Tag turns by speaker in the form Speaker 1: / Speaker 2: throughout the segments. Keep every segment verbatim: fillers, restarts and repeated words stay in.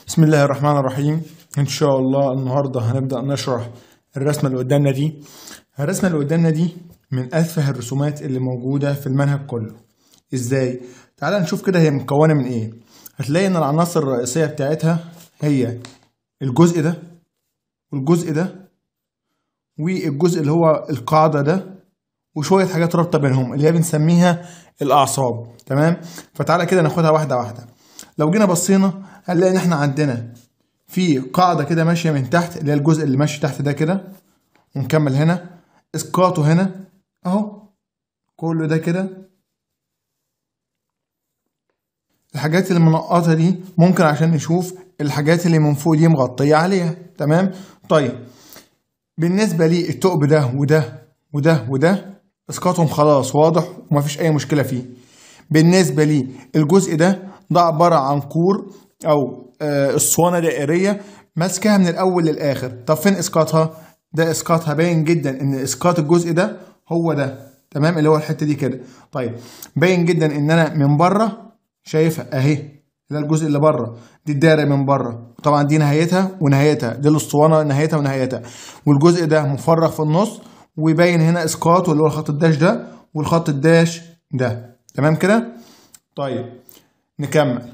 Speaker 1: بسم الله الرحمن الرحيم. إن شاء الله النهاردة هنبدأ نشرح الرسمة اللي قدامنا دي. الرسمة اللي قدامنا دي من أتفه الرسومات اللي موجودة في المنهج كله. إزاي؟ تعال نشوف كده هي مكونة من إيه. هتلاقي إن العناصر الرئيسية بتاعتها هي الجزء ده والجزء ده والجزء اللي هو القاعدة ده وشوية حاجات رابطة بينهم اللي هي بنسميها الأعصاب. تمام؟ فتعالى كده ناخدها واحدة واحدة. لو جينا بصينا هنلاقي ان احنا عندنا في قاعده كده ماشيه من تحت اللي هي الجزء اللي ماشي تحت ده كده، ونكمل هنا اسقاطه هنا اهو كله ده كده. الحاجات اللي منقطه دي ممكن عشان نشوف الحاجات اللي من فوق دي مغطيه عليها. تمام. طيب بالنسبه لي الثقب ده وده وده وده اسقاطهم خلاص واضح ومفيش اي مشكله فيه. بالنسبه لي الجزء ده ده عباره عن كور او آه اسطوانه دائريه ماسكاها من الاول للاخر. طب فين اسقاطها؟ ده اسقاطها باين جدا ان اسقاط الجزء ده هو ده. تمام، اللي هو الحته دي كده. طيب باين جدا ان انا من بره شايفها اهي، ده الجزء اللي بره، دي الدايره من بره. طبعا دي نهايتها ونهايتها، دي الاسطوانه نهايتها ونهايتها، والجزء ده مفرغ في النص وباين هنا اسقاط اللي هو الخط الداش ده والخط الداش ده. تمام كده. طيب نكمل.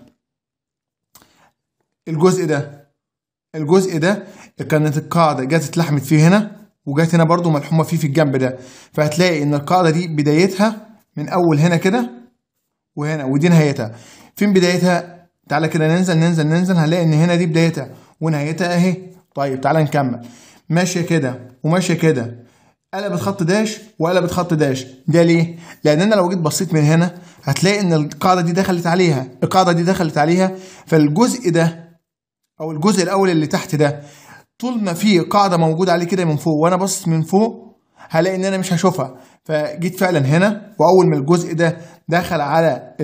Speaker 1: الجزء ده الجزء ده كانت القاعدة جت اتلحمت فيه هنا وجت هنا برضو ملحومة فيه في الجنب ده، فهتلاقي ان القاعدة دي بدايتها من اول هنا كده وهنا، ودي نهايتها. فين بدايتها؟ تعالى كده ننزل ننزل ننزل هنلاقي ان هنا دي بدايتها ونهايتها اهي. طيب تعالى نكمل. ماشية كده وماشية كده، قلبت خط داش وقلبت خط داش. ده ليه؟ لان انا لو جيت بصيت من هنا هتلاقي ان القاعدة دي دخلت عليها القاعدة دي دخلت عليها فالجزء ده او الجزء الاول اللي تحت ده طول ما في قاعده موجوده عليه كده من فوق وانا باصص من فوق هلاقي ان انا مش هشوفها. فجيت فعلا هنا واول ما الجزء ده دخل على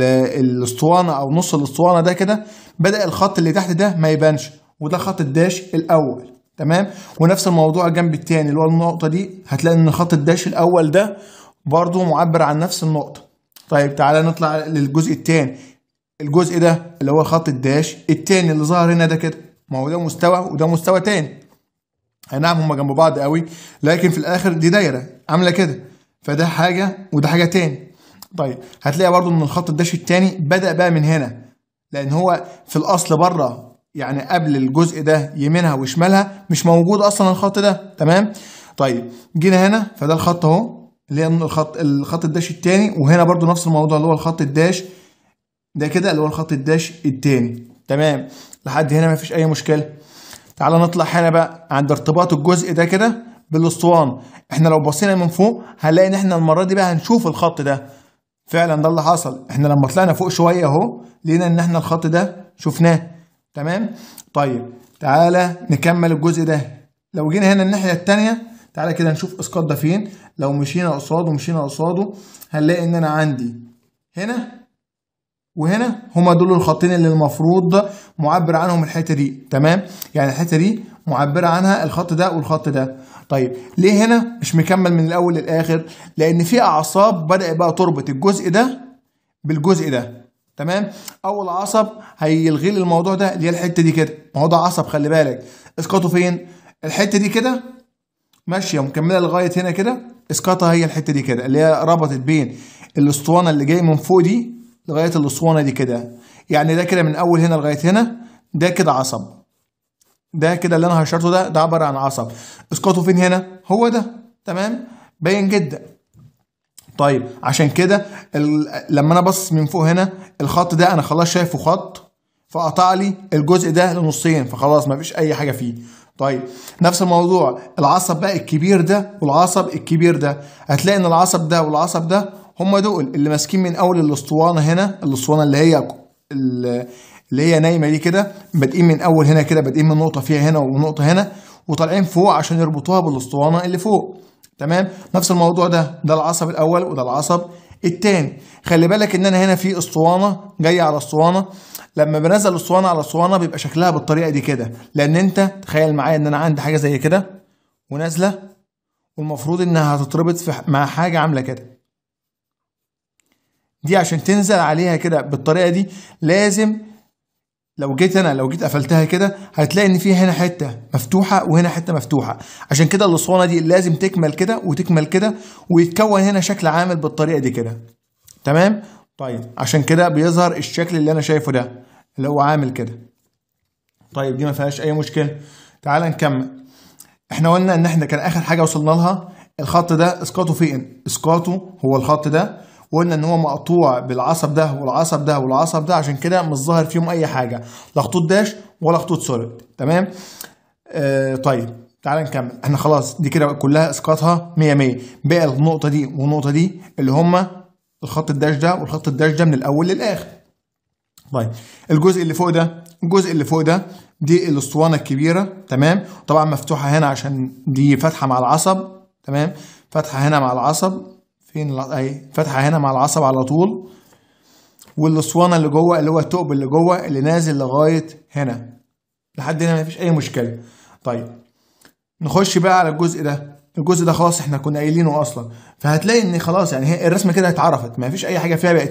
Speaker 1: الاسطوانه او نص الاسطوانه ده كده بدا الخط اللي تحت ده ما يبانش، وده خط الداش الاول. تمام. ونفس الموضوع الجنب التاني اللي هو النقطه دي، هتلاقي ان خط الداش الاول ده برضو معبر عن نفس النقطه. طيب تعالى نطلع للجزء التاني. الجزء ده اللي هو خط الداش التاني اللي ظهر هنا ده كده، ما هو ده مستوى وده مستوى تاني. اي نعم هما جنب بعض قوي لكن في الاخر دي دايره عامله كده، فده حاجه وده حاجه تاني. طيب هتلاقي برضو ان الخط الداش التاني بدا بقى من هنا، لان هو في الاصل بره يعني قبل الجزء ده يمينها وشمالها مش موجود اصلا الخط ده. تمام. طيب جينا هنا فده الخط اهو اللي هي الخط الخط الداش التاني، وهنا برضو نفس الموضوع اللي هو الخط الداش ده كده اللي هو الخط الداش التاني. تمام. لحد هنا مفيش اي مشكله. تعالى نطلع هنا بقى عند ارتباط الجزء ده كده بالاسطوانه. احنا لو بصينا من فوق هنلاقي ان احنا المره دي بقى هنشوف الخط ده. فعلا ده اللي حصل، احنا لما طلعنا فوق شويه اهو لقينا ان احنا الخط ده شفناه. تمام. طيب تعالى نكمل الجزء ده. لو جينا هنا الناحيه الثانيه تعالى كده نشوف اسقاط ده فين. لو مشينا قصاده مشينا قصاده هنلاقي ان انا عندي هنا وهنا هما دول الخطين اللي المفروض معبر عنهم الحته دي. تمام. يعني الحته دي معبره عنها الخط ده والخط ده. طيب ليه هنا مش مكمل من الاول للاخر؟ لان في اعصاب بدات بقى تربط الجزء ده بالجزء ده. تمام. اول عصب هيلغي لي الموضوع ده اللي هي الحته دي كده، ما هو ده عصب خلي بالك. اسقاطه فين؟ الحته دي كده ماشيه ومكمله لغايه هنا كده، اسقاطها هي الحته دي كده اللي هي ربطت بين الاسطوانه اللي جايه من فوق دي لغايه الاسطوانه دي كده. يعني ده كده من اول هنا لغايه هنا ده كده عصب، ده كده اللي انا هشرته ده ده عباره عن عصب. اسقاطه فين هنا؟ هو ده. تمام. باين جدا. طيب عشان كده لما انا بص من فوق هنا الخط ده انا خلاص شايفه خط فقطع لي الجزء ده لنصين، فخلاص مفيش اي حاجه فيه. طيب نفس الموضوع العصب بقى الكبير ده والعصب الكبير ده، هتلاقي ان العصب ده والعصب ده هم دول اللي ماسكين من اول الاسطوانه هنا، الاسطوانه اللي هي اللي هي نايمه دي كده، بادئين من اول هنا كده، بادئين من نقطه فيها هنا ونقطه هنا وطالعين فوق عشان يربطوها بالاسطوانه اللي فوق. تمام. نفس الموضوع ده ده العصب الاول وده العصب الثاني. خلي بالك ان انا هنا في اسطوانه جايه على اسطوانه، لما بنزل اسطوانه على اسطوانه بيبقى شكلها بالطريقه دي كده، لان انت تخيل معايا ان انا عندي حاجه زي كده ونازله والمفروض انها هتتربط مع حاجه عامله كده. دي عشان تنزل عليها كده بالطريقه دي لازم لو جيت انا لو جيت قفلتها كده هتلاقي ان في هنا حته مفتوحه وهنا حته مفتوحه، عشان كده الاسطوانه دي لازم تكمل كده وتكمل كده ويتكون هنا شكل عامل بالطريقه دي كده. تمام؟ طيب عشان كده بيظهر الشكل اللي انا شايفه ده اللي هو عامل كده. طيب دي ما فيهاش اي مشكله. تعال نكمل. احنا قلنا ان احنا كان اخر حاجه وصلنا لها الخط ده اسقاطه فين؟ اسقاطه هو الخط ده، وقلنا ان هو مقطوع بالعصب ده والعصب ده والعصب ده، عشان كده مش ظاهر فيهم اي حاجه، لا خطوط داش ولا خطوط سوليد. تمام؟ آه طيب تعال نكمل. احنا خلاص دي كده كلها اسقاطها مية مية. بقى النقطه دي والنقطه دي اللي هما الخط الداش ده والخط الداش ده من الاول للاخر. طيب الجزء اللي فوق ده الجزء اللي فوق ده دي الاسطوانه الكبيره. تمام؟ طبعا مفتوحه هنا عشان دي فتحه مع العصب. تمام؟ فتحه هنا مع العصب. فين اهي فتحه هنا مع العصب على طول. والاسطوانه اللي جوه اللي هو الثقب اللي جوه اللي نازل لغايه هنا. لحد هنا مفيش اي مشكله. طيب نخش بقى على الجزء ده. الجزء ده خلاص احنا كنا قايلينه اصلا، فهتلاقي ان خلاص يعني هي الرسمه كده اتعرفت، مفيش اي حاجه فيها بقت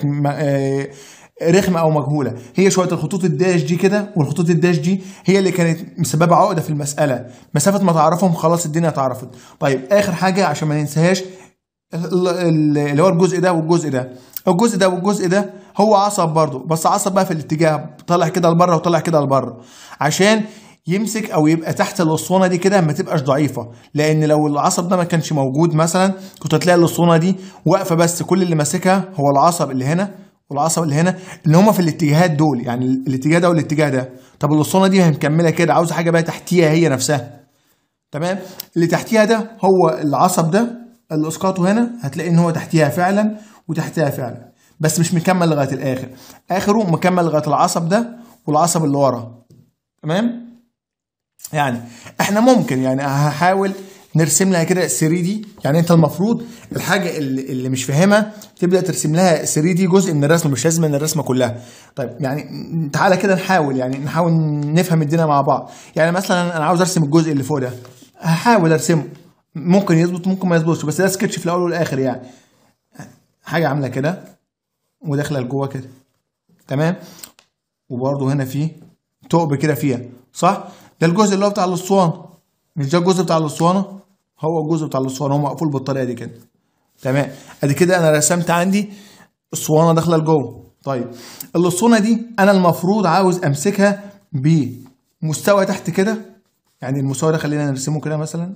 Speaker 1: رخمه او مجهوله. هي شويه الخطوط الداش دي كده والخطوط الداش دي هي اللي كانت مسببه عقده في المساله. مسافه ما تعرفهم خلاص الدنيا اتعرفت. طيب اخر حاجه عشان ما ننساهاش اللي هو الجزء ده والجزء ده. الجزء ده والجزء ده هو عصب برضو، بس عصب بقى في الاتجاه طالع كده لبره وطالع كده لبره، عشان يمسك او يبقى تحت الاسطوانه دي كده ما تبقاش ضعيفه. لان لو العصب ده ما كانش موجود مثلا كنت هتلاقي الاسطوانه دي واقفه، بس كل اللي ماسكها هو العصب اللي هنا والعصب اللي هنا اللي هما في الاتجاهات دول، يعني الاتجاه ده والاتجاه ده. طب الاسطوانه دي مكمله كده، عاوزه حاجه بقى تحتيها هي نفسها. تمام؟ اللي تحتيها ده هو العصب ده اللي اسقاطه هنا، هتلاقي ان هو تحتيها فعلا وتحتيها فعلا، بس مش مكمل لغايه الاخر. اخره مكمل لغايه العصب ده والعصب اللي ورا. تمام؟ يعني احنا ممكن يعني هحاول نرسم لها كده ثري دي. يعني انت المفروض الحاجه اللي, اللي مش فاهمها تبدا ترسم لها ثري دي جزء من الرسمه، مش لازم ان الرسمه كلها. طيب يعني تعالى كده نحاول يعني نحاول نفهم الدنيا مع بعض. يعني مثلا انا عاوز ارسم الجزء اللي فوق ده، هحاول ارسمه، ممكن يظبط ممكن ما يظبطش، بس ده سكتش في الاول والاخر. يعني حاجه عامله كده وداخله لجوه كده. تمام؟ وبرده هنا في ثقب كده فيها، صح؟ ده الجزء اللي هو بتاع الاسطوانه. مش ده الجزء بتاع الاسطوانه؟ هو الجزء بتاع الاسطوانه، هو مقفول بالطريقه دي كده. تمام؟ ادي كده انا رسمت عندي اسطوانه داخله لجوه. طيب الاسطوانه دي انا المفروض عاوز امسكها بمستوى تحت كده. يعني المستوى ده خلينا نرسمه كده مثلا.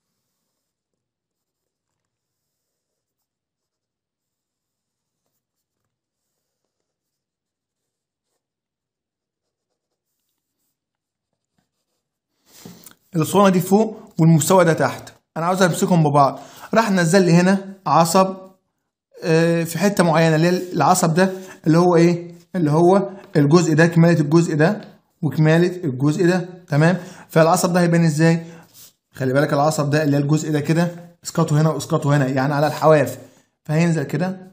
Speaker 1: الاسطوانه دي فوق والمستوى ده تحت، انا عاوز امسكهم ببعض. راح نزل لي هنا عصب في حته معينه، اللي هي العصب ده اللي هو ايه؟ اللي هو الجزء ده، كماله الجزء ده وكماله الجزء ده. تمام؟ فالعصب ده هيبان ازاي؟ خلي بالك العصب ده اللي هي الجزء ده كده اسقاطه هنا واسقاطه هنا، يعني على الحواف، فهينزل كده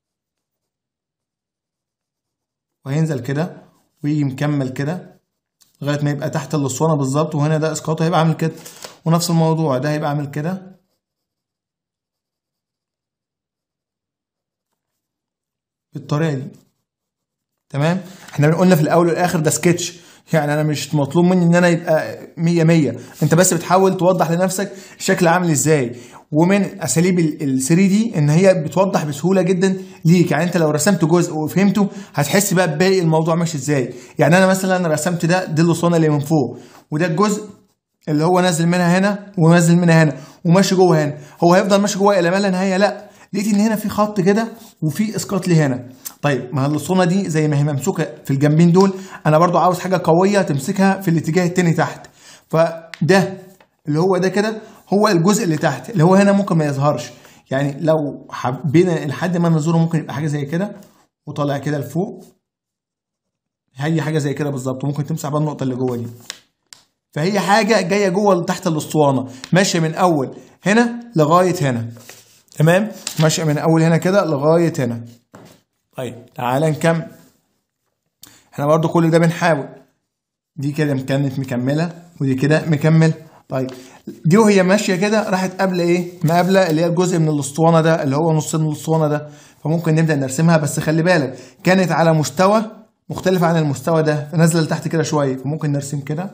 Speaker 1: وهينزل كده ويجي مكمل كده لغايه ما يبقى تحت الاسطوانه بالظبط. وهنا ده اسقاطه هيبقى عامل كده، ونفس الموضوع ده هيبقى عامل كده بالطريقه دي. تمام؟ احنا قلنا في الاول والاخر ده سكتش، يعني انا مش مطلوب مني ان انا يبقى مية مية، انت بس بتحاول توضح لنفسك الشكل عامل ازاي. ومن اساليب ال ثري دي ان هي بتوضح بسهوله جدا ليك. يعني انت لو رسمت جزء وفهمته هتحس بقى بباقي الموضوع ماشي ازاي. يعني انا مثلا رسمت ده دي الاسطوانه اللي من فوق، وده الجزء اللي هو نازل منها هنا ونازل منها هنا وماشي جوه هنا. هو هيفضل ماشي جوه الى ما لا نهايه؟ لا، لقيت ان هنا في خط كده وفي اسقاط لي هنا. طيب ما الاسطوانه دي زي ما هي ممسوكه في الجنبين دول، انا برضو عاوز حاجه قويه تمسكها في الاتجاه التاني تحت. فده اللي هو ده كده هو الجزء اللي تحت، اللي هو هنا ممكن ما يظهرش. يعني لو حبينا لحد ما نزوره ممكن يبقى حاجه زي كده وطالع كده لفوق، هي حاجه زي كده بالظبط، وممكن تمسح بقى النقطه اللي جوه دي. فهي حاجه جايه جوه تحت الاسطوانه، ماشيه من اول هنا لغايه هنا. تمام؟ ماشيه من اول هنا كده لغايه هنا. طيب تعالى نكمل. احنا برضو كل ده بنحاول. دي كده كانت مكمله ودي كده مكمل. طيب دي وهي ماشيه كده راحت قابله ايه؟ مقابله اللي هي الجزء من الاسطوانه ده اللي هو نص من الاسطوانه ده، فممكن نبدا نرسمها. بس خلي بالك كانت على مستوى مختلفة عن المستوى ده، فنازلة لتحت كده شوية، فممكن نرسم كده.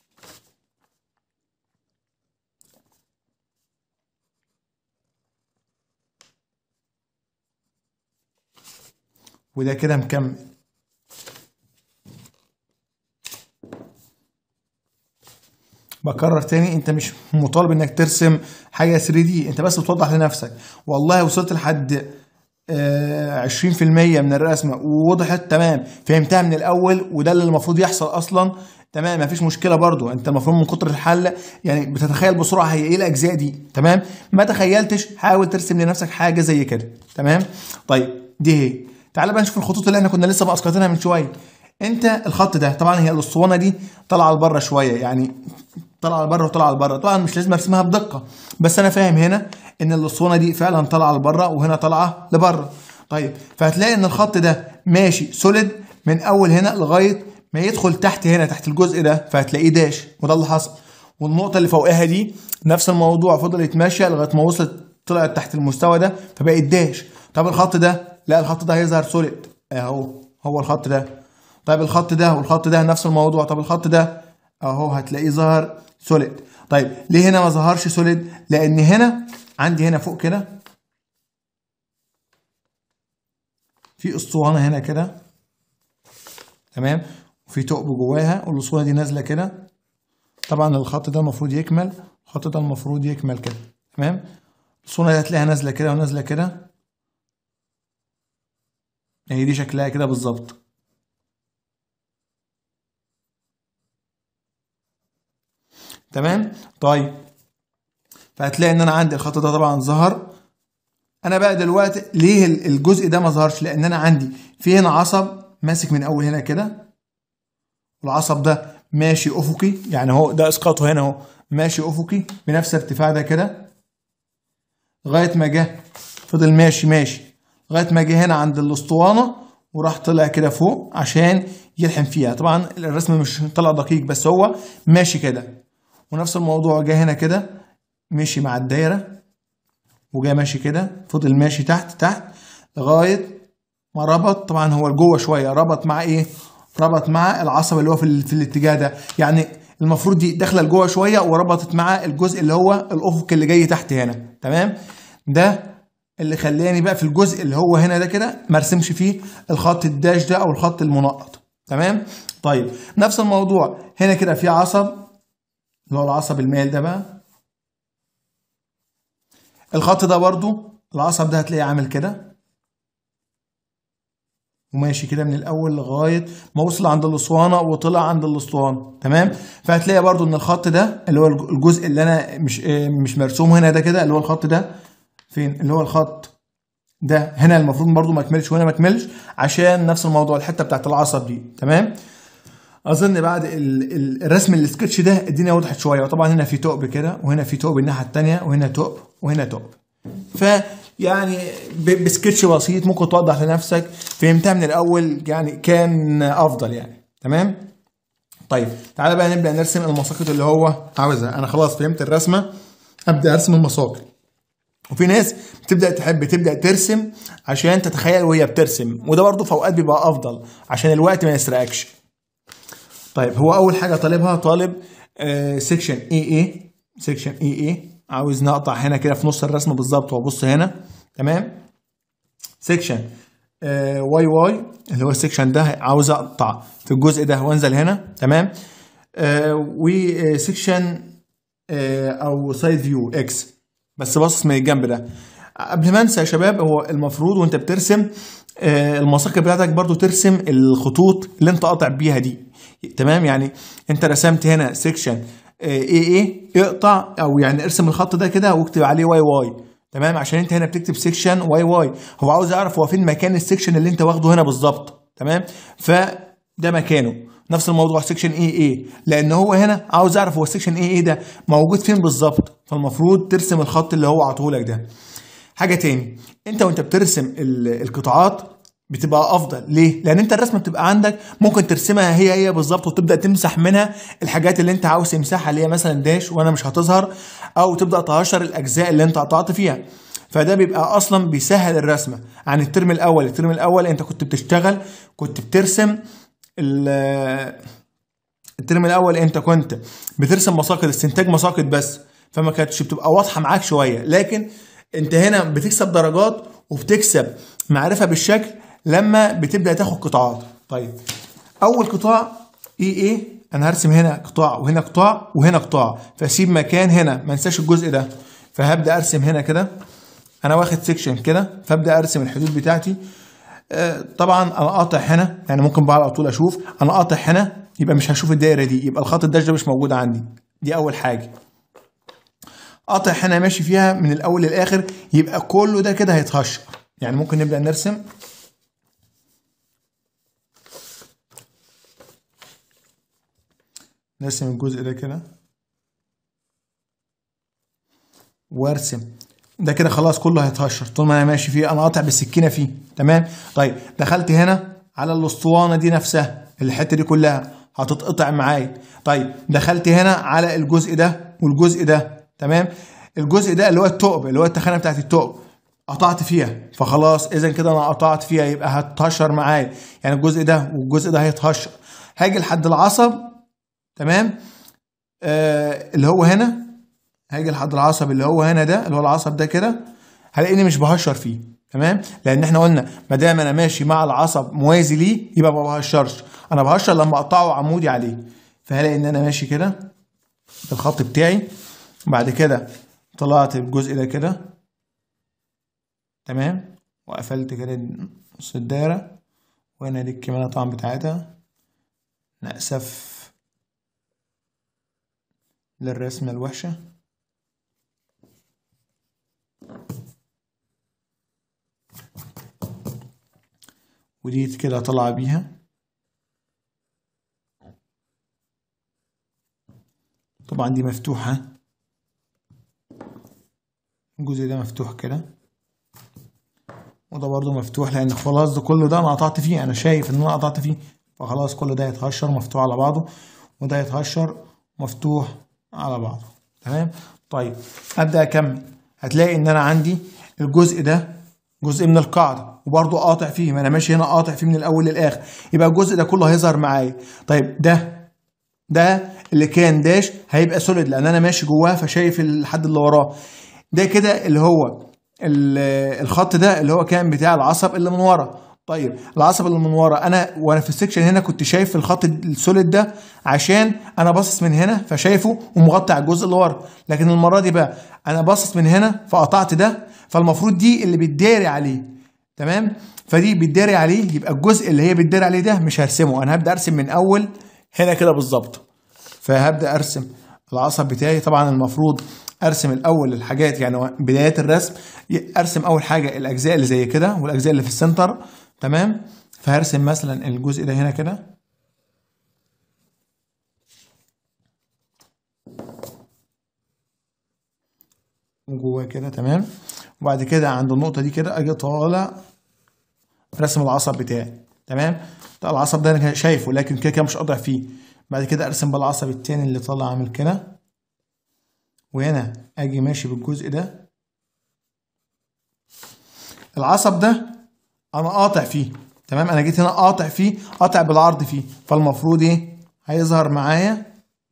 Speaker 1: وده كده مكمل. بكرر تاني، انت مش مطالب انك ترسم حاجة ثري دي، انت بس بتوضح لنفسك والله وصلت لحد عشرين في المية من الرسمة ووضحت تمام، فهمتها من الأول، وده اللي المفروض يحصل أصلا. تمام، مفيش مشكلة برضو. أنت المفروض من كتر الحل يعني بتتخيل بسرعة هي إيه الأجزاء دي. تمام، ما تخيلتش حاول ترسم لنفسك حاجة زي كده. تمام، طيب دي هي. تعال بقى نشوف الخطوط اللي احنا كنا لسه مسقطينها من شوية. أنت الخط ده طبعا هي الأسطوانة دي طالعة لبره شوية، يعني طالعه لبره وطالعه لبره، طبعا مش لازم ارسمها بدقه، بس انا فاهم هنا ان الاسطوانه دي فعلا طالعه لبره وهنا طالعه لبره. طيب، فهتلاقي ان الخط ده ماشي سوليد من اول هنا لغايه ما يدخل تحت هنا تحت الجزء ده، فهتلاقيه داش، وده اللي حصل. والنقطه اللي فوقها دي نفس الموضوع، فضلت ماشيه لغايه ما وصلت طلعت تحت المستوى ده فبقت داش. طب الخط ده، لا الخط ده هيظهر سوليد اهو، هو الخط ده. طيب الخط ده والخط ده نفس الموضوع. طب الخط ده اهو هتلاقيه ظهر سوليد. طيب ليه هنا ما ظهرش سوليد؟ لان هنا عندي هنا فوق كده في اسطوانه هنا كده، تمام، وفي ثقب جواها، والاسطوانه دي نازله كده. طبعا الخط ده المفروض يكمل، الخط ده المفروض يكمل كده. تمام، الاسطوانه دي هتلاقيها نازله كده ونازله كده، هي دي شكلها كده بالظبط. تمام، طيب فهتلاقي ان انا عندي الخط ده طبعا ظهر. انا بقى دلوقتي ليه الجزء ده ما ظهرش؟ لان انا عندي في هنا عصب ماسك من اول هنا كده، والعصب ده ماشي افقي، يعني هو ده اسقاطه هنا اهو ماشي افقي بنفس ارتفاع ده كده، لغايه ما جه فضل ماشي ماشي لغايه ما جه هنا عند الاسطوانه وراح طلع كده فوق عشان يلحم فيها. طبعا الرسم مش طلع دقيق بس هو ماشي كده. ونفس الموضوع جه هنا كده مشي مع الدايره وجاي ماشي كده، فضل ماشي تحت تحت لغايه ما ربط. طبعا هو لجوه شويه، ربط مع ايه؟ ربط مع العصب اللي هو في, في الاتجاه ده، يعني المفروض دي داخله لجوه شويه وربطت مع الجزء اللي هو الافق اللي جاي تحت هنا. تمام، ده اللي خلاني بقى في الجزء اللي هو هنا ده كده ما ارسمش فيه الخط الداش ده او الخط المنقط. تمام، طيب نفس الموضوع هنا كده في عصب اللي هو العصب المائل ده بقى، الخط ده برضو العصب ده هتلاقيه عامل كده وماشي كده من الاول لغايه ما وصل عند الاسطوانه وطلع عند الاسطوانه. تمام، فهتلاقي برضو ان الخط ده اللي هو الجزء اللي انا مش مش مرسوم هنا ده كده، اللي هو الخط ده فين؟ اللي هو الخط ده هنا المفروض برضو ما كملش وهنا ما كملش عشان نفس الموضوع الحته بتاعت العصب دي. تمام، اظن بعد الرسم السكتش ده الدنيا وضحت شويه. وطبعا هنا في ثقب كده وهنا في ثقب الناحيه الثانيه وهنا ثقب وهنا ثقب، فيعني بسكتش بسيط ممكن توضح لنفسك، فهمتها من الاول يعني كان افضل يعني. تمام، طيب تعالى بقى نبدا نرسم المساقط اللي هو عاوزها. انا خلاص فهمت الرسمه، ابدا ارسم المساقط. وفي ناس بتبدا تحب تبدا ترسم عشان تتخيل وهي بترسم، وده برضه في اوقات بيبقى افضل عشان الوقت ما يسرقكش. طيب هو اول حاجه طالبها طالب آه سيكشن اي اي، سيكشن اي اي عاوز نقطع هنا كده في نص الرسمه بالظبط وابص هنا. تمام، سيكشن آه واي واي اللي هو السيكشن ده عاوز اقطع في الجزء ده وانزل هنا. تمام، آه وسيكشن آه او سايد فيو اكس بس باصص من الجنب ده. قبل ما انسى يا شباب، هو المفروض وانت بترسم آه المساقط بتاعتك برضو ترسم الخطوط اللي انت قاطع بيها دي. تمام، يعني انت رسمت هنا سيكشن اي اي اقطع او يعني ارسم الخط ده كده واكتب عليه واي واي. تمام، عشان انت هنا بتكتب سيكشن واي واي، هو عاوز يعرف هو فين مكان السيكشن اللي انت واخده هنا بالظبط. تمام، فده مكانه. نفس الموضوع سيكشن اي اي، لان هو هنا عاوز يعرف هو السيكشن اي اي ده موجود فين بالظبط، فالمفروض ترسم الخط اللي هو عطولك ده. حاجه تاني، انت وانت بترسم القطاعات بتبقى افضل. ليه؟ لان انت الرسمه بتبقى عندك ممكن ترسمها هي هي بالظبط وتبدا تمسح منها الحاجات اللي انت عاوز تمسحها اللي هي مثلا داش وانا مش هتظهر، او تبدا تهشر الاجزاء اللي انت قطعت فيها. فده بيبقى اصلا بيسهل الرسمه عن الترم الاول. الترم الاول انت كنت بتشتغل، كنت بترسم الترم الاول انت كنت بترسم مساقط استنتاج مساقط بس، فما كانتش بتبقى واضحه معاك شويه. لكن انت هنا بتكسب درجات وبتكسب معرفه بالشكل لما بتبدا تاخد قطاعات. طيب اول قطاع ايه ايه انا هرسم هنا قطاع وهنا قطاع وهنا قطاع، فاسيب مكان هنا ما انساش الجزء ده. فهبدا ارسم هنا كده، انا واخد سيكشن كده، فابدا ارسم الحدود بتاعتي. آه طبعا انا قاطع هنا، يعني ممكن بقى على طول اشوف انا قاطع هنا، يبقى مش هشوف الدايره دي، يبقى الخط الداش ده مش موجود عندي. دي اول حاجه. قاطع هنا ماشي فيها من الاول للاخر، يبقى كله ده كده هيتهشر. يعني ممكن نبدا نرسم. نرسم الجزء ده كده وارسم ده كده، خلاص كله هيتهشر طول ما انا ماشي فيه، انا قاطع بالسكينه فيه. تمام. طيب دخلت هنا على الاسطوانه دي نفسها، الحته دي كلها هتتقطع معايا. طيب دخلت هنا على الجزء ده والجزء ده. تمام. الجزء ده اللي هو الثقب، اللي هو التخانه بتاعت الثقب، قطعت فيها، فخلاص اذا كده انا قطعت فيها يبقى هتهشر معايا، يعني الجزء ده والجزء ده هيتهشر. هاجي لحد العصب. تمام. آه اللي هو هنا، هاجي لحد العصب اللي هو هنا ده، اللي هو العصب ده كده، هلاقيني مش بهشر فيه. تمام. لان احنا قلنا ما دام انا ماشي مع العصب موازي ليه يبقى ما بهشرش، انا بهشر لما اقطعه عمودي عليه. فهلاقي ان انا ماشي كده بالخط بتاعي، بعد كده طلعت الجزء ده كده. تمام. وقفلت كده نص الدايره، وهنا دي الكمامه طبعا بتاعتها، نأسف للرسمه الوحشه. ودي كده طالعه بيها. طبعا دي مفتوحه، الجزء ده مفتوح كده، وده برضو مفتوح، لان خلاص ده كله ده انا قطعت فيه، انا شايف ان انا قطعت فيه، فخلاص كله ده يتهشر مفتوح على بعضه، وده يتهشر مفتوح على بعضه. تمام. طيب ابدا اكمل. هتلاقي ان انا عندي الجزء ده جزء من القاعده وبرضو قاطع فيه، ما انا ماشي هنا قاطع فيه من الاول للاخر، يبقى الجزء ده كله هيظهر معايا. طيب ده ده اللي كان داش هيبقى سوليد، لان انا ماشي جواه فشايف الحد اللي وراه. ده كده اللي هو الخط ده اللي هو كان بتاع العصب اللي من ورا. طيب العصب اللي من ورا، انا وانا في السكشن هنا كنت شايف الخط السوليد ده عشان انا باصص من هنا فشايفه ومغطي على الجزء اللي ورا، لكن المره دي بقى انا باصص من هنا فقطعت ده، فالمفروض دي اللي بتداري عليه. تمام. فدي بتداري عليه، يبقى الجزء اللي هي بتداري عليه ده مش هرسمه، انا هبدا ارسم من اول هنا كده بالظبط. فهبدا ارسم العصب بتاعي. طبعا المفروض ارسم الاول الحاجات، يعني بدايه الرسم ارسم اول حاجه الاجزاء اللي زي كده والاجزاء اللي في السنتر. تمام. فهرسم مثلا الجزء ده هنا كده، وجواه كده. تمام. وبعد كده عند النقطه دي كده اجي طالع رسم العصب بتاعي. تمام. طيب العصب ده انا شايفه لكن كده كده مش قاطع فيه. بعد كده ارسم بقى العصب التاني اللي طالع عامل كده، وهنا اجي ماشي بالجزء ده. العصب ده انا قاطع فيه. تمام. انا جيت هنا قاطع فيه، قاطع بالعرض فيه، فالمفروض ايه هيظهر معايا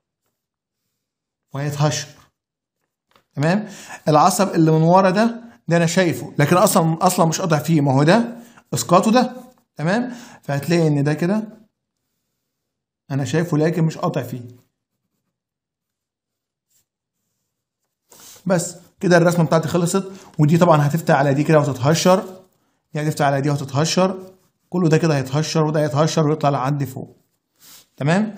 Speaker 1: وهيتهشر. تمام. العصب اللي من ورا ده ده انا شايفه لكن اصلا اصلا مش قاطع فيه، ما هو ده اسقاطه ده. تمام. فهتلاقي ان ده كده انا شايفه لكن مش قاطع فيه. بس كده الرسمه بتاعتي خلصت. ودي طبعا هتفتح على دي كده وتتهشر، دي هتفتح على دي وتتهشر، كله ده كده هيتهشر وده هيتهشر ويطلع لحد فوق. تمام.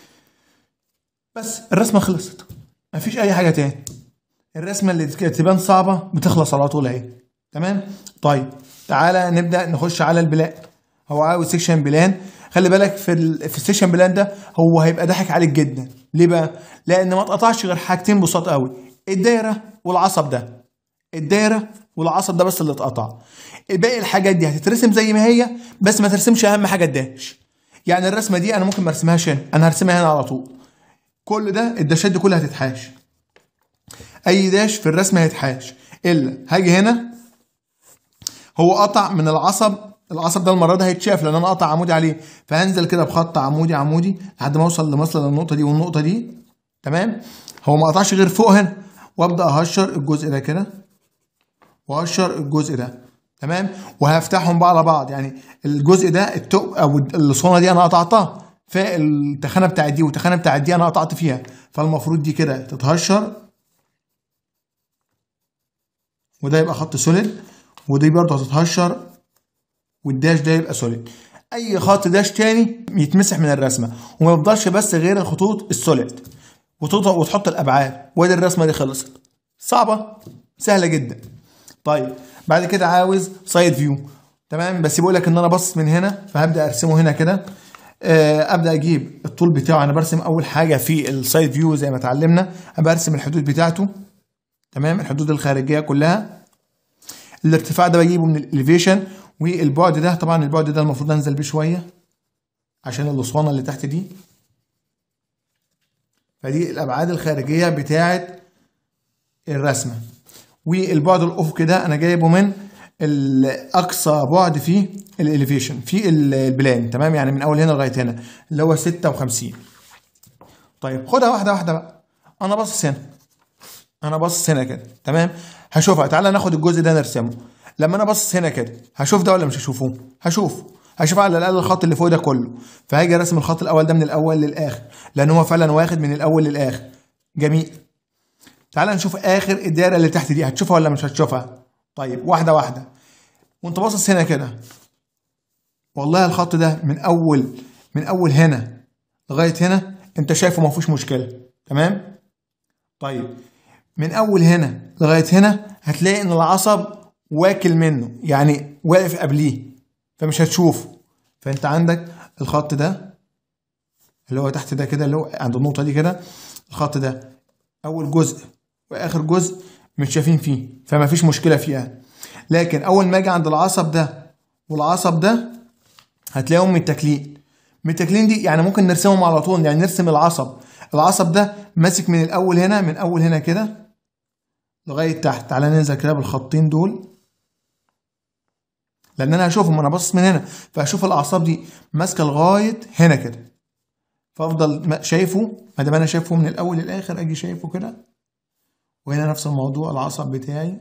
Speaker 1: بس الرسمه خلصت، مفيش اي حاجه تاني. الرسمه اللي تبان صعبه بتخلص على طول اهي. تمام. طيب تعالى نبدا نخش على البلان. هو عاوز سيكشن بلان. خلي بالك في ال... في السيكشن بلان ده هو هيبقى ضاحك عليك جدا. ليه بقى؟ لان ما اتقطعش غير حاجتين بساط قوي، الدايره والعصب ده. الدايره والعصب ده بس اللي اتقطع، باقي الحاجات دي هتترسم زي ما هي، بس ما ترسمش اهم حاجه الداش. يعني الرسمه دي انا ممكن ما ارسمهاش هنا، انا هرسمها هنا على طول. كل ده الداشات دي كلها هتتحاش، اي داش في الرسمه هيتحاش، الا هاجي هنا هو قطع من العصب، العصب ده المره دي هيتشاف لان انا قطع عمودي عليه، فهنزل كده بخط عمودي عمودي لحد ما اوصل لمثلا النقطه دي والنقطه دي. تمام. هو ما قطعش غير فوق هنا، وابدا اهشر الجزء ده كده وهشر الجزء ده. تمام. وهفتحهم بقى على بعض، يعني الجزء ده التوب او الاسطوانه دي انا قطعتها، فالتخانه بتاعت دي والتخانه بتاعت دي انا قطعت فيها، فالمفروض دي كده تتهشر وده يبقى خط سوليد، ودي برضه هتتهشر والداش ده يبقى سوليد. اي خط داش تاني يتمسح من الرسمه، وما يفضلش بس غير الخطوط السوليد وتحط الابعاد، وادي الرسمه دي خلصت. صعبه؟ سهله جدا. طيب بعد كده عاوز سايد فيو. تمام. بس بيقول لك ان انا باصص من هنا، فهبدا ارسمه هنا كده. ابدا اجيب الطول بتاعه. انا برسم اول حاجه في السايد فيو زي ما اتعلمنا، برسم الحدود بتاعته. تمام. الحدود الخارجيه كلها. الارتفاع ده بجيبه من الاليفيشن، والبعد ده طبعا البعد ده المفروض انزل بيه شويه عشان الاسوانه اللي تحت دي. فدي الابعاد الخارجيه بتاعه الرسمه. والبعد الافقي ده انا جايبه من الاقصى بعد في الاليفيشن في البلان. تمام. يعني من اول هنا لغايه هنا اللي هو ستة وخمسين. طيب خدها واحده واحده بقى. انا باصص هنا انا باصص هنا كده. تمام. هشوفها. تعالى ناخد الجزء ده نرسمه. لما انا باصص هنا كده هشوف ده ولا مش هشوفه؟ هشوف هشوف على الاقل الخط اللي فوق ده كله. فهاجي ارسم الخط الاول ده من الاول للاخر، لان هو فعلا واخد من الاول للاخر. جميل. تعالى نشوف اخر الدايره اللي تحت دي، هتشوفها ولا مش هتشوفها؟ طيب واحده واحده. وانت باصص هنا كده، والله الخط ده من اول من اول هنا لغايه هنا انت شايفه ما فيهوش مشكله. تمام. طيب من اول هنا لغايه هنا هتلاقي ان العصب واكل منه، يعني واقف قبليه، فمش هتشوفه. فانت عندك الخط ده اللي هو تحت ده كده، اللي هو عند النقطه دي كده، الخط ده اول جزء واخر جزء مش شايفين فيه، فما فيش مشكله فيها. لكن اول ما اجي عند العصب ده والعصب ده هتلاقيهم متاكلين. متاكلين دي يعني ممكن نرسمهم على طول، يعني نرسم العصب العصب ده ماسك من الاول هنا من اول هنا كده لغايه تحت. تعالى ننزل كده بالخطين دول، لان انا هشوفهم. انا باصص من هنا فهشوف الاعصاب دي ماسكه لغايه هنا كده، فافضل شايفه. ما دام انا شايفه من الاول للاخر اجي شايفه كده. وهنا نفس الموضوع، العصب بتاعي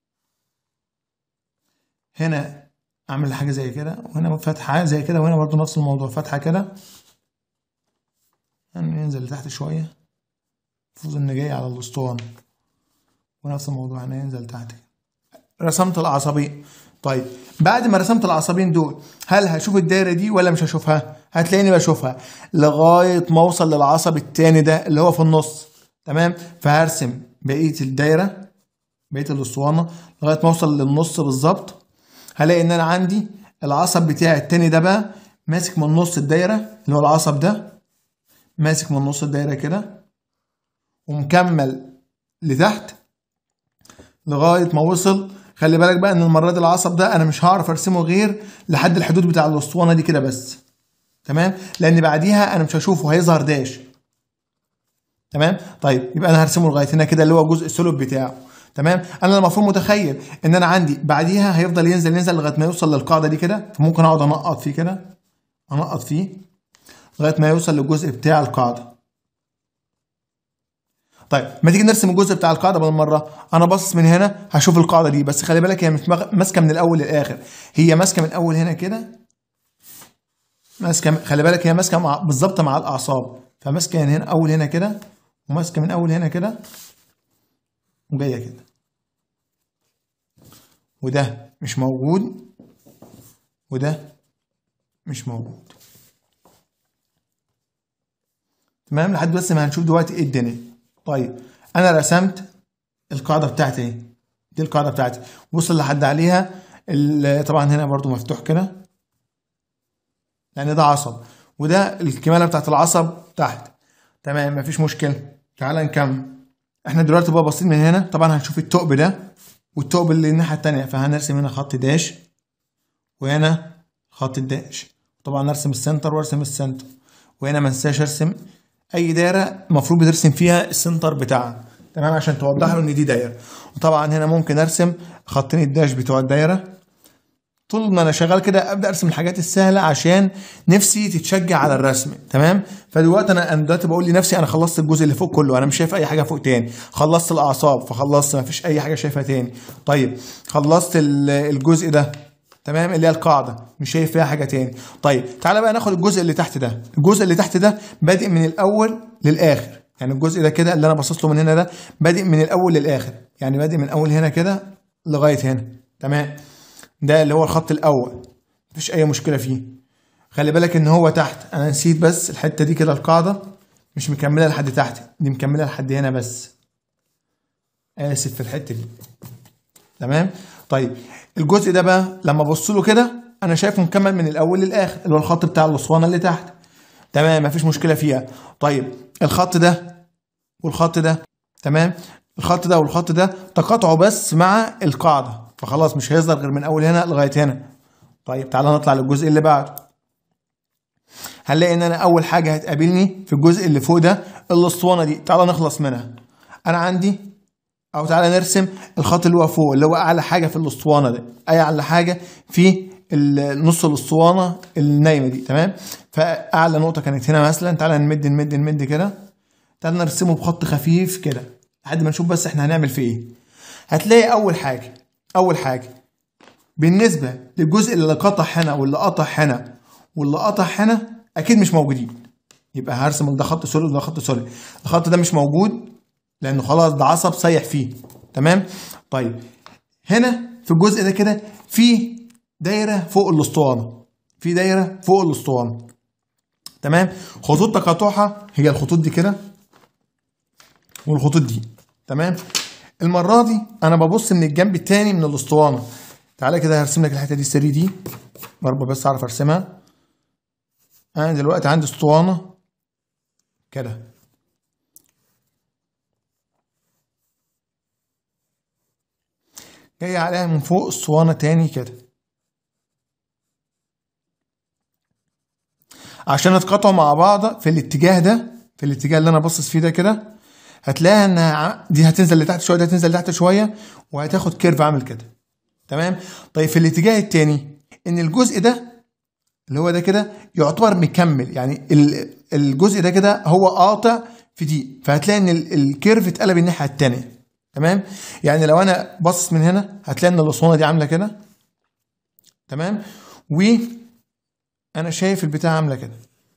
Speaker 1: هنا اعمل حاجه زي كده، وهنا فتحه زي كده، وهنا برضو نفس الموضوع فتحه كده. يعني ننزل لتحت شويه، المفروض ان جاي على الاسطوانه، ونفس الموضوع هنا ينزل تحت. رسمت العصبين. طيب بعد ما رسمت العصبين دول، هل هشوف الدايره دي ولا مش هشوفها؟ هتلاقيني بشوفها لغايه ما اوصل للعصب التاني ده اللي هو في النص. تمام. فهرسم بقيه الدايره بقيه الاسطوانه لغايه ما اوصل للنص بالظبط. هلاقي ان انا عندي العصب بتاعي التاني ده بقى ماسك من نص الدايره، اللي هو العصب ده ماسك من نص الدايره كده ومكمل لتحت لغايه ما وصل. خلي بالك بقى ان المره دي العصب ده انا مش هعرف ارسمه غير لحد الحدود بتاع الاسطوانه دي كده بس. تمام. لان بعديها انا مش هشوفه، هيظهر داش. تمام. طيب يبقى انا هرسمه لغايه هنا كده اللي هو الجزء السلوب بتاعه. تمام. انا المفروض متخيل ان انا عندي بعديها هيفضل ينزل ينزل لغايه ما يوصل للقاعده دي كده، فممكن اقعد انقط فيه كده انقط فيه لغايه ما يوصل للجزء بتاع القاعده. طيب ما تيجي نرسم الجزء بتاع القاعده بالمره. انا باصص من هنا هشوف القاعده دي، بس خلي بالك هي مش ماسكه من الاول للاخر، هي ماسكه من اول هنا كده، ماسكه. خلي بالك هي ماسكه مع بالظبط مع الاعصاب، فماسكه من هنا اول هنا كده، وماسكه من اول هنا كده وجايه كده، وده مش موجود وده مش موجود. تمام. لحد بس ما هنشوف دلوقتي ايه الدنيا. طيب انا رسمت القاعده بتاعتي اهي، دي القاعده بتاعتي وصل لحد عليها. طبعا هنا برضو مفتوح كده لان ده عصب، وده الكماله بتاعت العصب تحت. تمام. مفيش مشكله. تعال نكمل. احنا دلوقتي بقى باصين من هنا، طبعا هنشوف الثقب ده والثقب اللي الناحيه الثانيه، فهنرسم هنا خط داش وهنا خط الداش. طبعا نرسم السنتر وارسم السنتر، وهنا ما انساش ارسم اي دايره المفروض بترسم فيها السنتر بتاعها. تمام. عشان توضح له ان دي دايره. وطبعا هنا ممكن ارسم خطين الداش بتوع الدايره طول ما انا شغال كده ابدا ارسم الحاجات السهله عشان نفسي تتشجع على الرسم. تمام. فدلوقتي انا انا دلوقتي بقول لنفسي انا خلصت الجزء اللي فوق كله، انا مش شايف اي حاجه فوق تاني. خلصت الاعصاب فخلصت، ما فيش اي حاجه شايفها تاني. طيب خلصت الجزء ده، تمام، اللي هي القاعده، مش شايف فيها حاجه تاني. طيب تعالى بقى ناخد الجزء اللي تحت ده. الجزء اللي تحت ده بادئ من الاول للاخر، يعني الجزء ده كده اللي انا باصص له من هنا ده بادئ من الاول للاخر، يعني بادئ من اول هنا كده لغايه هنا. تمام. ده اللي هو الخط الاول، مفيش اي مشكله فيه. خلي بالك ان هو تحت، انا نسيت بس الحته دي كده، القاعده مش مكمله لحد تحت، دي مكمله لحد هنا بس. اسف في الحته دي. تمام. طيب الجزء ده بقى لما ابص له كده انا شايفه مكمل من الاول للاخر، اللي هو الخط بتاع الاسوانه اللي تحت. تمام، مفيش مشكله فيها. طيب الخط ده والخط ده، تمام، الخط ده والخط ده تقاطعوا بس مع القاعده، فخلاص مش هيظهر غير من اول هنا لغايه هنا. طيب تعالى نطلع للجزء اللي بعده. هنلاقي ان انا اول حاجه هتقابلني في الجزء اللي فوق ده الاسطوانه دي. تعالى نخلص منها. انا عندي، او تعالى نرسم الخط اللي هو فوق، اللي هو اعلى حاجه في الاسطوانه ده، اي اعلى حاجه في نص الاسطوانه النايمه دي. تمام. فاعلى نقطه كانت هنا مثلا. تعالى نمد نمد نمد كده، تعالى نرسمه بخط خفيف كده لحد ما نشوف بس احنا هنعمل فيه ايه. هتلاقي اول حاجه اول حاجه بالنسبه للجزء اللي قطع هنا واللي قطع هنا واللي قطع هنا اكيد مش موجودين، يبقى هرسم ده خط سوليد وده خط سوليد. الخط ده مش موجود لانه خلاص ده عصب سيح فيه. تمام. طيب هنا في الجزء ده كده في دايره فوق الاسطوانه، في دايره فوق الاسطوانه. تمام. خطوط تقاطعها هي الخطوط دي كده والخطوط دي. تمام. المره دي انا ببص من الجنب الثاني من الاسطوانه. تعالى كده هرسم لك الحته دي ثري دي برضه بس اعرف ارسمها. انا دلوقتي عندي اسطوانه كده، جاي عليها من فوق اسطوانه تاني كده، عشان يتقاطعوا مع بعض في الاتجاه ده، في الاتجاه اللي انا باصص فيه ده كده. هتلاقي ان دي هتنزل لتحت شويه، دي هتنزل لتحت شويه، وهتاخد كيرف عامل كده. تمام. طيب في الاتجاه التاني ان الجزء ده اللي هو ده كده يعتبر مكمل، يعني الجزء ده كده هو قاطع في دي، فهتلاقي ان الكيرف اتقلب الناحيه التانيه. تمام. يعني لو انا باصص من هنا هتلاقي ان الاسطوانه دي عامله كده. تمام. وانا شايف البتاع عامله كده.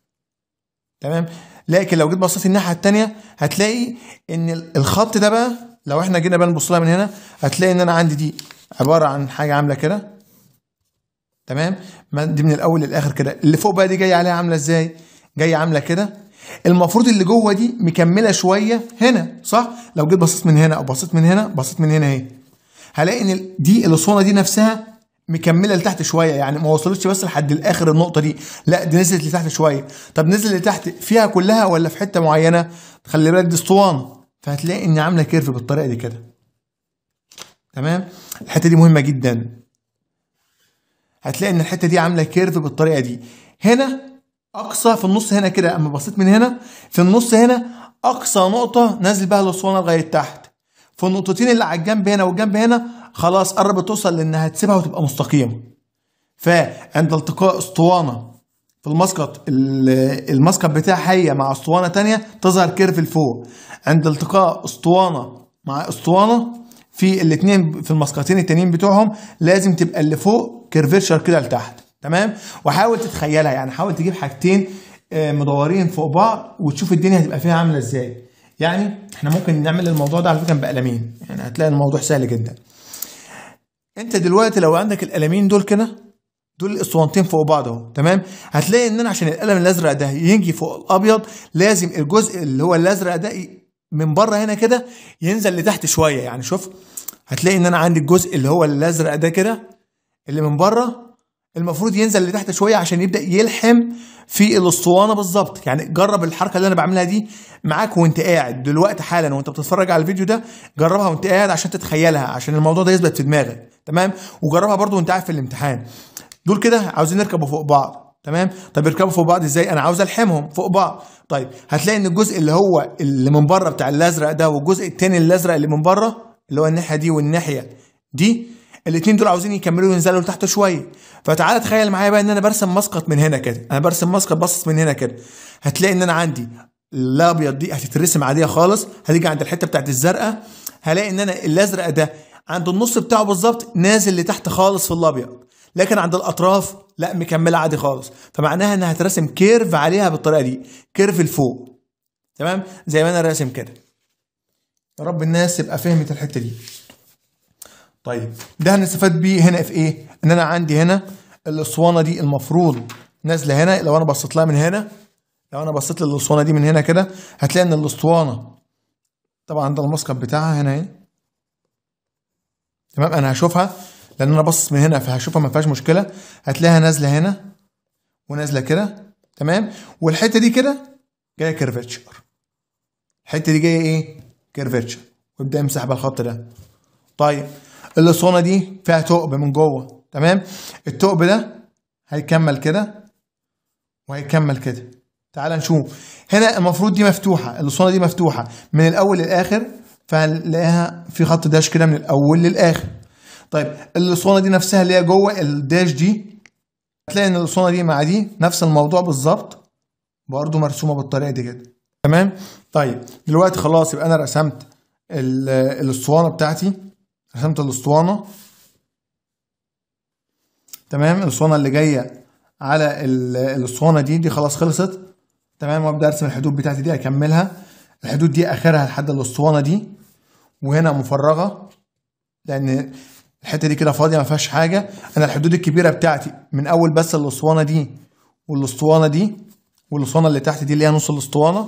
Speaker 1: تمام. لكن لو جيت بصيت الناحيه التانيه هتلاقي ان الخط ده بقى، لو احنا جينا بقى نبص لها من هنا هتلاقي ان انا عندي دي عباره عن حاجه عامله كده. تمام. دي من الاول للاخر كده. اللي فوق بقى دي جايه عليها عامله ازاي؟ جايه عامله كده. المفروض اللي جوه دي مكمله شويه هنا، صح؟ لو جيت بصيت من هنا او بصيت من هنا بصيت من هنا اهي، هلاقي ان دي الاسطوانه دي نفسها مكمله لتحت شويه، يعني ما وصلتش بس لحد الاخر النقطه دي، لا دي نزلت لتحت شويه. طب نزل لتحت فيها كلها ولا في حته معينه؟ خلي بالك دي اسطوانه، فهتلاقي ان عامله كيرف بالطريقه دي كده. تمام. الحته دي مهمه جدا. هتلاقي ان الحته دي عامله كيرف بالطريقه دي. هنا اقصى في النص هنا كده، اما بصيت من هنا في النص هنا اقصى نقطه نازل بها الاسطوانه لغايه تحت. في النقطتين اللي على الجنب هنا والجنب هنا خلاص قربت توصل لانها هتسيبها وتبقى مستقيمه. فعند التقاء اسطوانه في المسقط، المسقط بتاعها هي مع اسطوانه ثانيه تظهر كيرف لفوق. عند التقاء اسطوانه مع اسطوانه في الاثنين في المسقطين التانيين بتوعهم لازم تبقى اللي فوق كيرفيتشر كده لتحت. تمام. وحاول تتخيلها، يعني حاول تجيب حاجتين مدورين فوق بعض وتشوف الدنيا هتبقى فيها عامله ازاي. يعني احنا ممكن نعمل الموضوع ده على فكره بقلمين، يعني هتلاقي الموضوع سهل جدا. انت دلوقتي لو عندك القلمين دول كده، دول الاسطوانتين فوق بعض اهو. تمام. هتلاقي ان انا عشان القلم الازرق ده يجي فوق الابيض لازم الجزء اللي هو الازرق ده من بره هنا كده ينزل لتحت شويه. يعني شوف هتلاقي ان انا عندي الجزء اللي هو الازرق ده كده اللي من بره المفروض ينزل لتحت شويه عشان يبدا يلحم في الاسطوانه بالظبط. يعني جرب الحركه اللي انا بعملها دي معاك وانت قاعد دلوقتي حالا وانت بتتفرج على الفيديو ده، جربها وانت قاعد عشان تتخيلها، عشان الموضوع ده يثبت في دماغك. تمام. وجربها برضو وانت قاعد في الامتحان. دول كده عاوزين يركبوا فوق بعض. تمام. طب يركبوا فوق بعض ازاي؟ انا عاوز الحمهم فوق بعض. طيب هتلاقي ان الجزء اللي هو اللي من بره بتاع الازرق ده والجزء الثاني الازرق اللي من بره اللي هو الناحيه دي والناحيه دي الاثنين دول عاوزين يكملوا ينزلوا لتحت شويه. فتعالى تخيل معايا بقى ان انا برسم مسقط من هنا كده، انا برسم مسقط باصص من هنا كده، هتلاقي ان انا عندي الابيض دي هتترسم عاديه خالص، هتيجي عند الحته بتاعت الزرقاء هلاقي ان انا الازرق ده عند النص بتاعه بالظبط نازل لتحت خالص في الابيض، لكن عند الاطراف لا مكمله عادي خالص، فمعناها انها هترسم كيرف عليها بالطريقه دي، كيرف لفوق. تمام؟ زي ما انا راسم كده. يا رب الناس تبقى فهمت الحته دي. طيب ده هنستفاد بيه هنا في ايه؟ ان انا عندي هنا الاسوانه دي المفروض نازله هنا، لو انا بصيت لها من هنا، لو انا بصيت للاسوانه دي من هنا كده هتلاقي ان الاسوانه طبعا ده المسقط بتاعها هنا اهي. تمام؟ انا هشوفها لان انا باصص من هنا فهشوفها ما فيهاش مشكله، هتلاقيها نازله هنا ونازله كده. تمام؟ والحته دي كده جايه كيرفتشر، الحته دي جايه ايه؟ كيرفتشر. وابدا امسح بالخط ده. طيب الاسوانه دي فيها ثقب من جوه. تمام؟ الثقب ده هيكمل كده وهيكمل كده. تعال نشوف هنا المفروض دي مفتوحه، الاسوانه دي مفتوحه من الاول للاخر، فهنلاقيها في خط داش كده من الاول للاخر. طيب الاسوانه دي نفسها اللي هي جوه الداش دي، هتلاقي ان الاسوانه دي مع دي نفس الموضوع بالظبط، برضه مرسومه بالطريقه دي كده. تمام؟ طيب دلوقتي خلاص يبقى انا رسمت الاسطوانه بتاعتي، رسمت الاسطوانه. تمام؟ الاسطوانه اللي جايه على الاسطوانه دي دي خلاص خلصت. تمام؟ وابدا ارسم الحدود بتاعتي دي، اكملها. الحدود دي اخرها لحد الاسطوانه دي، وهنا مفرغه لان الحته دي كده فاضيه ما فيهاش حاجه. انا الحدود الكبيره بتاعتي من اول بس الاسطوانه دي والاسطوانه دي والاسطوانه اللي تحت دي اللي هي نص الاسطوانه،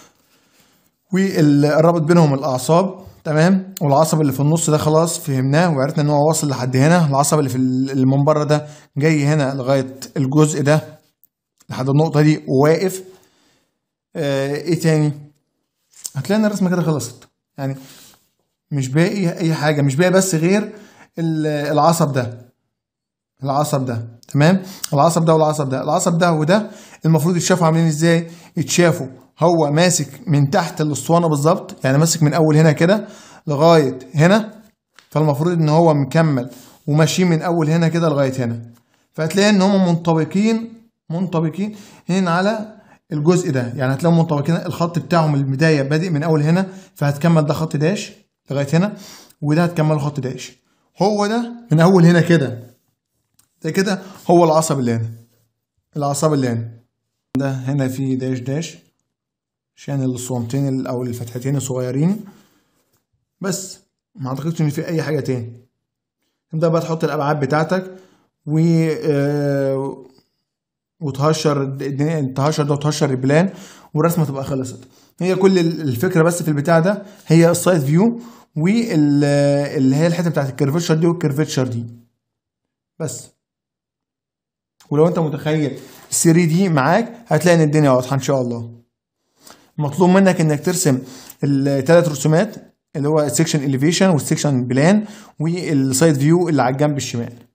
Speaker 1: والرابط بينهم الاعصاب. تمام؟ والعصب اللي في النص ده خلاص فهمناه وعرفنا ان هو واصل لحد هنا. العصب اللي في اللي من بره ده جاي هنا لغايه الجزء ده لحد النقطه دي وواقف. آه ايه تاني؟ هتلاقي ان الرسمه كده خلصت، يعني مش باقي اي حاجه، مش باقي بس غير العصب ده، العصب ده. تمام؟ العصب ده والعصب ده، العصب ده وده المفروض يتشافوا عاملين ازاي؟ يتشافوا هو ماسك من تحت الاسطوانه بالظبط، يعني ماسك من اول هنا كده لغايه هنا، فالمفروض ان هو مكمل وماشي من اول هنا كده لغايه هنا، فهتلاقي ان هم منطبقين منطبقين هنا على الجزء ده، يعني هتلاقيهم منطبقين. الخط بتاعهم البدايه بادئ من اول هنا، فهتكمل ده خط داش لغايه هنا، وده هتكمل خط داش. هو ده من اول هنا كده ده كده هو العصب اللي هنا، العصب اللي هنا ده هنا في داش داش عشان الصومتين او الفتحتين الصغيرين بس، ما اعتقدش ان في اي حاجه تاني. تبدا بقى تحط الابعاد بتاعتك و آه... وتهشر الدنيا، تهشر ده وتهشر البلان، والرسمه تبقى خلصت. هي كل الفكره بس في البتاع ده هي السايد فيو واللي هي الحته بتاعت الكيرفتشر دي والكيرفتشر دي بس. ولو انت متخيل ثري دي معاك هتلاقي ان الدنيا واضحه ان شاء الله. مطلوب منك انك ترسم الثلاث رسومات اللي هو السكشن اليفيشن والسكشن بلان والسايد فيو اللي على الجنب الشمال.